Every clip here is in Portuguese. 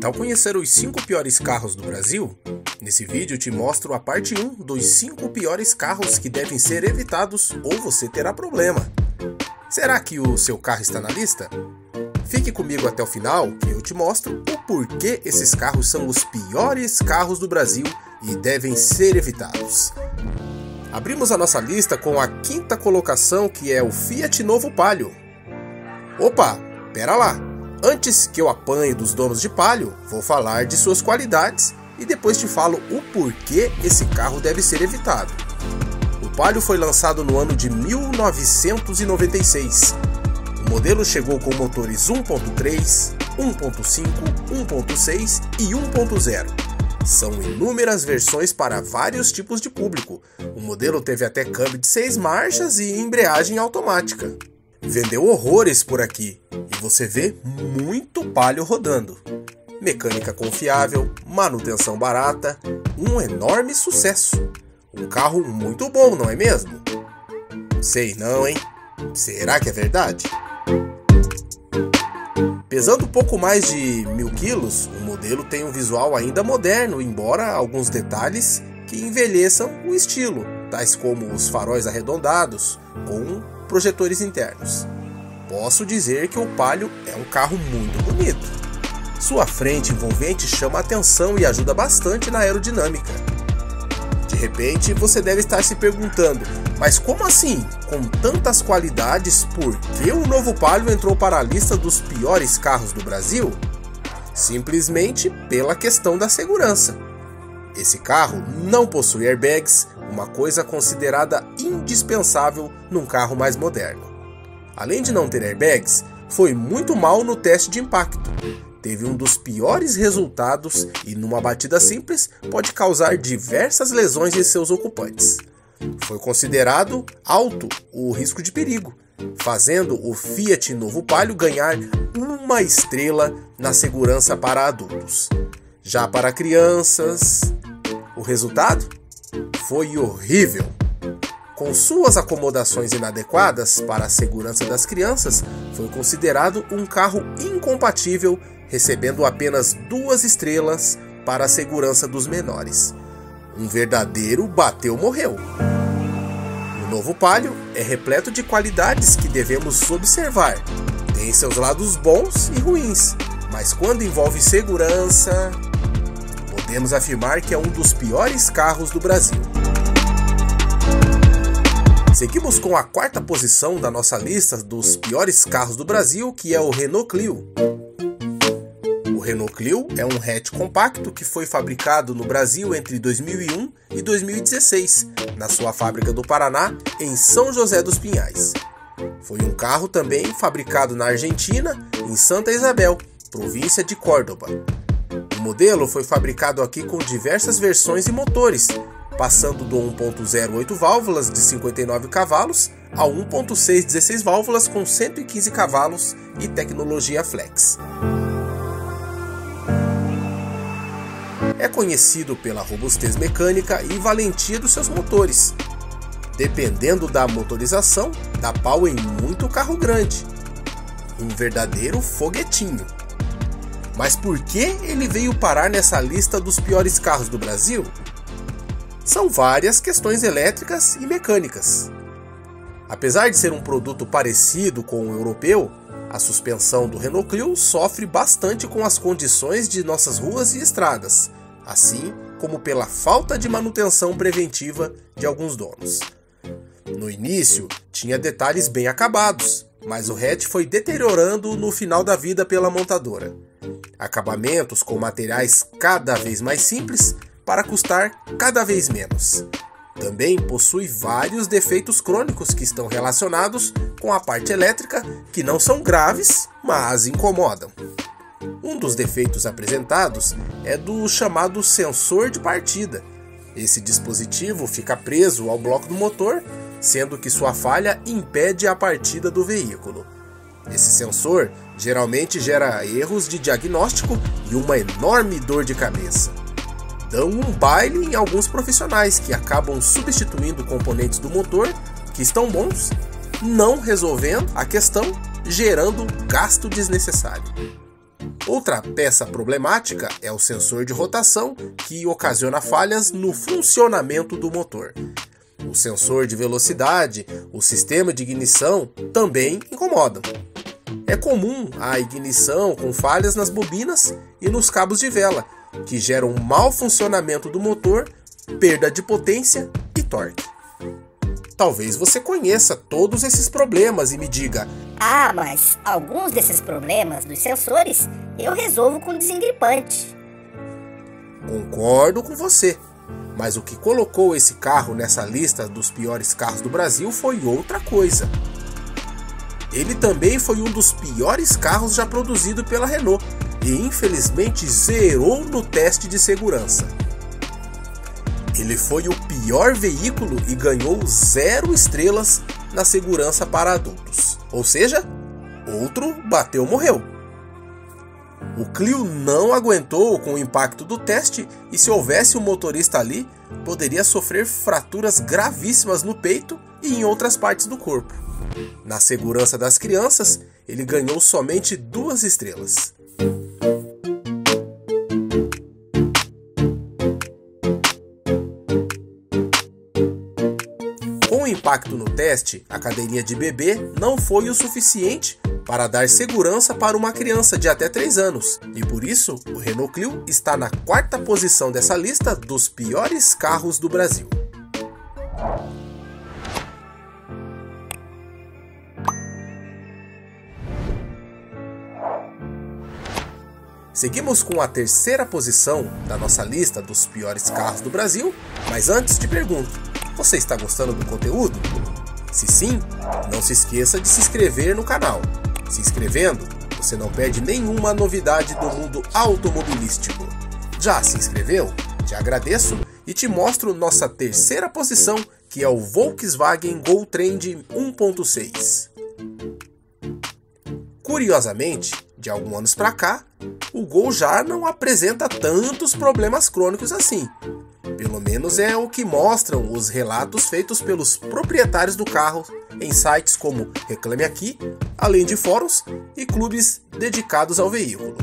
tal conhecer os 5 piores carros do Brasil? Nesse vídeo eu te mostro a parte 1 dos 5 piores carros que devem ser evitados ou você terá problema. Será que o seu carro está na lista? Fique comigo até o final que eu te mostro o porquê esses carros são os piores carros do Brasil e devem ser evitados. Abrimos a nossa lista com a 5ª colocação, que é o Fiat Novo Palio. Opa, pera lá! Antes que eu apanhe dos donos de Palio, vou falar de suas qualidades e depois te falo o porquê esse carro deve ser evitado. O Palio foi lançado no ano de 1996. O modelo chegou com motores 1.3, 1.5, 1.6 e 1.0. São inúmeras versões para vários tipos de público. O modelo teve até câmbio de 6 marchas e embreagem automática. Vendeu horrores por aqui e você vê muito Palio rodando. Mecânica confiável, manutenção barata, um enorme sucesso. Um carro muito bom, não é mesmo? Sei não, hein? Será que é verdade? Pesando um pouco mais de 1000 quilos, o modelo tem um visual ainda moderno, embora alguns detalhes que envelheçam o estilo, tais como os faróis arredondados, com projetores internos. Posso dizer que o Palio é um carro muito bonito. Sua frente envolvente chama a atenção e ajuda bastante na aerodinâmica. De repente, você deve estar se perguntando, mas como assim? Com tantas qualidades, por que o novo Palio entrou para a lista dos piores carros do Brasil? Simplesmente pela questão da segurança. Esse carro não possui airbags, uma coisa considerada indispensável num carro mais moderno. Além de não ter airbags, foi muito mal no teste de impacto. Teve um dos piores resultados e numa batida simples pode causar diversas lesões em seus ocupantes. Foi considerado alto o risco de perigo, fazendo o Fiat Novo Palio ganhar 1 estrela na segurança para adultos. Já para crianças, o resultado foi horrível. Com suas acomodações inadequadas para a segurança das crianças, foi considerado um carro incompatível, recebendo apenas 2 estrelas para a segurança dos menores. Um verdadeiro bateu-morreu. O novo Palio é repleto de qualidades que devemos observar. Tem seus lados bons e ruins, mas quando envolve segurança, podemos afirmar que é um dos piores carros do Brasil. Seguimos com a 4ª posição da nossa lista dos piores carros do Brasil, que é o Renault Clio. O Renault Clio é um hatch compacto que foi fabricado no Brasil entre 2001 e 2016, na sua fábrica do Paraná, em São José dos Pinhais. Foi um carro também fabricado na Argentina, em Santa Isabel, província de Córdoba. O modelo foi fabricado aqui com diversas versões e motores, passando do 1.0 8 válvulas de 59 cavalos ao 1.6 16 válvulas com 115 cavalos e tecnologia flex. É conhecido pela robustez mecânica e valentia dos seus motores. Dependendo da motorização, dá pau em muito carro grande. Um verdadeiro foguetinho. Mas por que ele veio parar nessa lista dos piores carros do Brasil? São várias questões elétricas e mecânicas. Apesar de ser um produto parecido com o europeu, a suspensão do Renault Clio sofre bastante com as condições de nossas ruas e estradas, assim como pela falta de manutenção preventiva de alguns donos. No início, tinha detalhes bem acabados, mas o hatch foi deteriorando no final da vida pela montadora. Acabamentos com materiais cada vez mais simples para custar cada vez menos. Também possui vários defeitos crônicos que estão relacionados com a parte elétrica, que não são graves, mas incomodam. Um dos defeitos apresentados é do chamado sensor de partida. Esse dispositivo fica preso ao bloco do motor, sendo que sua falha impede a partida do veículo. Esse sensor geralmente gera erros de diagnóstico e uma enorme dor de cabeça. Dão um baile em alguns profissionais que acabam substituindo componentes do motor que estão bons, não resolvendo a questão, gerando gasto desnecessário. Outra peça problemática é o sensor de rotação, que ocasiona falhas no funcionamento do motor. O sensor de velocidade, o sistema de ignição também incomodam. É comum a ignição com falhas nas bobinas e nos cabos de vela, que geram um mau funcionamento do motor, perda de potência e torque. Talvez você conheça todos esses problemas e me diga: ah, mas alguns desses problemas dos sensores eu resolvo com desengripante. Concordo com você, mas o que colocou esse carro nessa lista dos piores carros do Brasil foi outra coisa. Ele também foi um dos piores carros já produzido pela Renault e infelizmente zerou no teste de segurança. Ele foi o pior veículo e ganhou 0 estrelas na segurança para adultos. Ou seja, outro bateu, morreu. O Clio não aguentou com o impacto do teste e, se houvesse um motorista ali, poderia sofrer fraturas gravíssimas no peito e em outras partes do corpo. Na segurança das crianças, ele ganhou somente 2 estrelas. Com o impacto no teste, a cadeirinha de bebê não foi o suficiente para dar segurança para uma criança de até 3 anos, e por isso o Renault Clio está na 4ª posição dessa lista dos piores carros do Brasil. Seguimos com a 3ª posição da nossa lista dos piores carros do Brasil, mas antes te pergunto: você está gostando do conteúdo? Se sim, não se esqueça de se inscrever no canal. Se inscrevendo, você não perde nenhuma novidade do mundo automobilístico. Já se inscreveu? Te agradeço e te mostro nossa 3ª posição, que é o Volkswagen Gol Trend 1.6. Curiosamente, de alguns anos para cá, o Gol já não apresenta tantos problemas crônicos assim. Pelo menos é o que mostram os relatos feitos pelos proprietários do carro em sites como Reclame Aqui, além de fóruns e clubes dedicados ao veículo.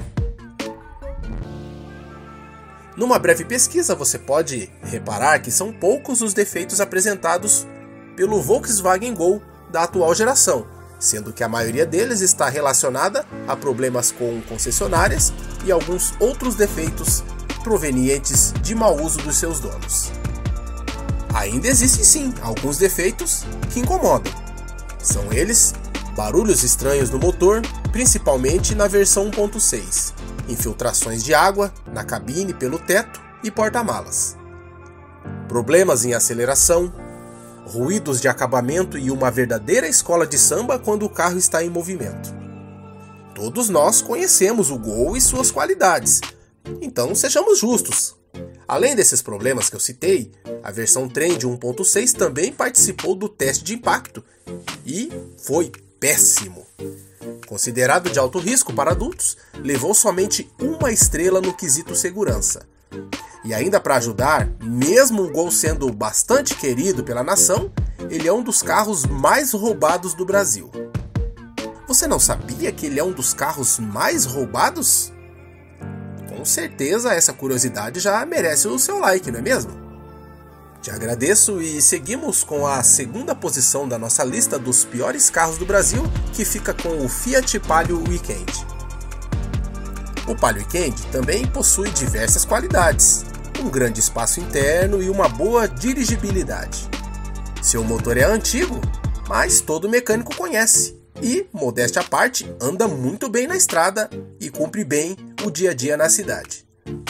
Numa breve pesquisa, você pode reparar que são poucos os defeitos apresentados pelo Volkswagen Gol da atual geração, sendo que a maioria deles está relacionada a problemas com concessionárias e alguns outros defeitos provenientes de mau uso dos seus donos. Ainda existem sim alguns defeitos que incomodam. São eles: barulhos estranhos no motor, principalmente na versão 1.6, infiltrações de água na cabine pelo teto e porta-malas, problemas em aceleração, ruídos de acabamento e uma verdadeira escola de samba quando o carro está em movimento. Todos nós conhecemos o Gol e suas qualidades, então sejamos justos. Além desses problemas que eu citei, a versão Trend 1.6 também participou do teste de impacto e foi péssimo. Considerado de alto risco para adultos, levou somente 1 estrela no quesito segurança. E ainda para ajudar, mesmo o Gol sendo bastante querido pela nação, ele é um dos carros mais roubados do Brasil. Você não sabia que ele é um dos carros mais roubados? Com certeza essa curiosidade já merece o seu like, não é mesmo? Te agradeço e seguimos com a 2ª posição da nossa lista dos piores carros do Brasil, que fica com o Fiat Palio Weekend. O Palio Weekend também possui diversas qualidades, um grande espaço interno e uma boa dirigibilidade. Seu motor é antigo, mas todo mecânico conhece e, modéstia à parte, anda muito bem na estrada e cumpre bem o dia a dia na cidade.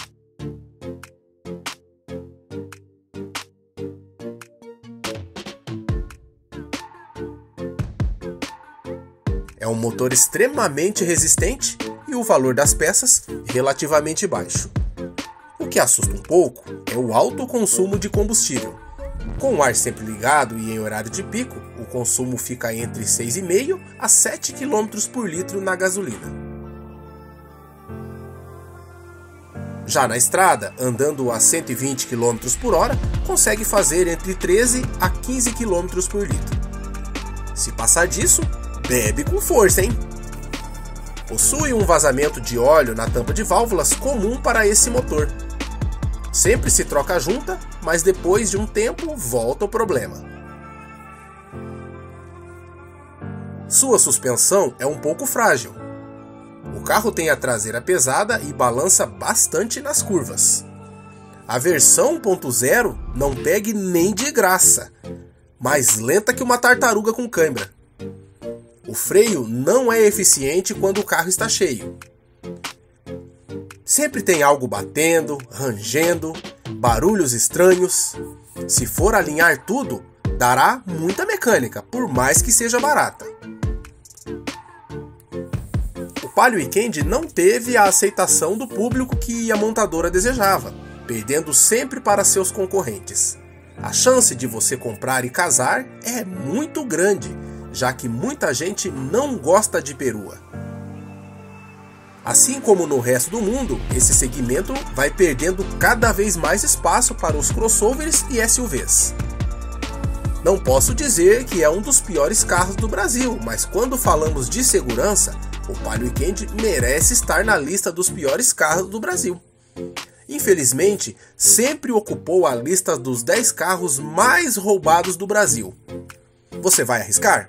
É um motor extremamente resistente e o valor das peças relativamente baixo. O que assusta um pouco é o alto consumo de combustível. Com o ar sempre ligado e em horário de pico, o consumo fica entre 6,5 a 7 km por litro na gasolina. Já na estrada, andando a 120 km por hora, consegue fazer entre 13 a 15 km por litro. Se passar disso, bebe com força, hein? Possui um vazamento de óleo na tampa de válvulas comum para esse motor. Sempre se troca a junta, mas depois de um tempo volta o problema. Sua suspensão é um pouco frágil. O carro tem a traseira pesada e balança bastante nas curvas. A versão 1.0 não pegue nem de graça, mais lenta que uma tartaruga com cãibra. O freio não é eficiente quando o carro está cheio. Sempre tem algo batendo, rangendo, barulhos estranhos. Se for alinhar tudo, dará muita mecânica, por mais que seja barata. O Palio Weekend não teve a aceitação do público que a montadora desejava, perdendo sempre para seus concorrentes. A chance de você comprar e casar é muito grande, já que muita gente não gosta de perua. Assim como no resto do mundo, esse segmento vai perdendo cada vez mais espaço para os crossovers e SUVs. Não posso dizer que é um dos piores carros do Brasil, mas quando falamos de segurança, o Palio Weekend merece estar na lista dos piores carros do Brasil. Infelizmente, sempre ocupou a lista dos 10 carros mais roubados do Brasil. Você vai arriscar?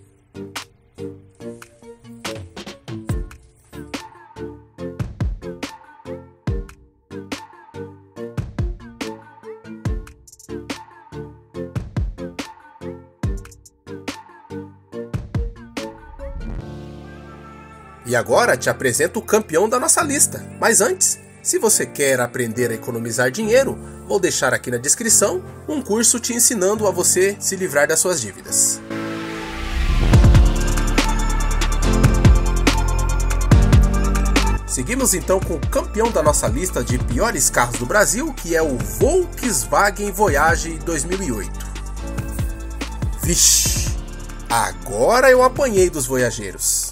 E agora te apresento o campeão da nossa lista. Mas antes, se você quer aprender a economizar dinheiro, vou deixar aqui na descrição um curso te ensinando a você se livrar das suas dívidas. Seguimos então com o campeão da nossa lista de piores carros do Brasil, que é o Volkswagen Voyage 2008. Vixe, agora eu apanhei dos voyageiros.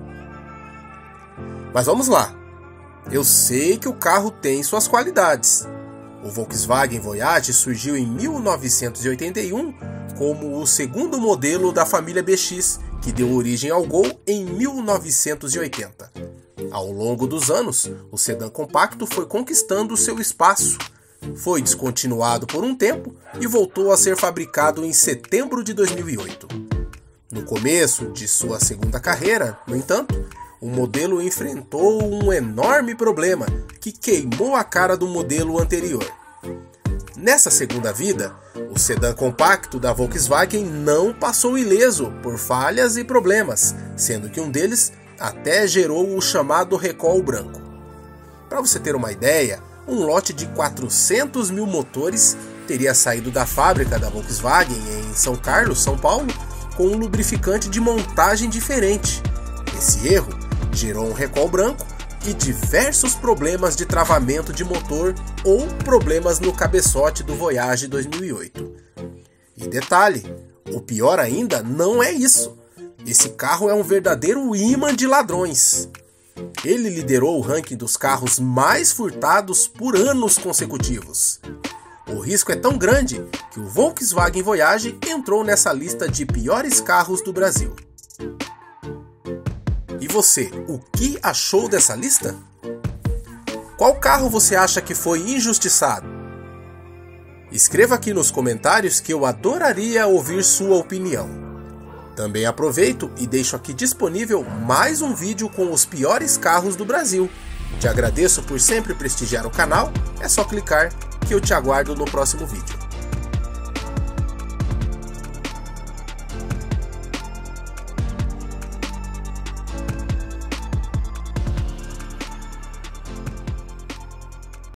Mas vamos lá. Eu sei que o carro tem suas qualidades. O Volkswagen Voyage surgiu em 1981 como o segundo modelo da família BX, que deu origem ao Gol em 1980. Ao longo dos anos, o sedã compacto foi conquistando seu espaço. Foi descontinuado por um tempo e voltou a ser fabricado em setembro de 2008. No começo de sua segunda carreira, no entanto, o modelo enfrentou um enorme problema que queimou a cara do modelo anterior. Nessa segunda vida, o sedã compacto da Volkswagen não passou ileso por falhas e problemas, sendo que um deles até gerou o chamado recall branco. Para você ter uma ideia, um lote de 400 mil motores teria saído da fábrica da Volkswagen em São Carlos, São Paulo, com um lubrificante de montagem diferente. Esse erro gerou um recall branco e diversos problemas de travamento de motor ou problemas no cabeçote do Voyage 2008. E detalhe, o pior ainda não é isso. Esse carro é um verdadeiro imã de ladrões. Ele liderou o ranking dos carros mais furtados por anos consecutivos. O risco é tão grande que o Volkswagen Voyage entrou nessa lista de piores carros do Brasil. E você, o que achou dessa lista? Qual carro você acha que foi injustiçado? Escreva aqui nos comentários que eu adoraria ouvir sua opinião. Também aproveito e deixo aqui disponível mais um vídeo com os piores carros do Brasil. Te agradeço por sempre prestigiar o canal, é só clicar que eu te aguardo no próximo vídeo.